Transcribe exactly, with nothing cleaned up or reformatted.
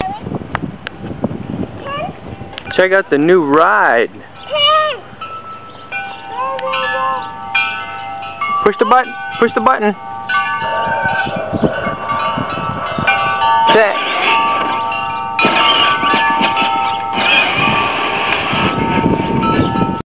Check out the new ride. Push the button. Push the button. Set.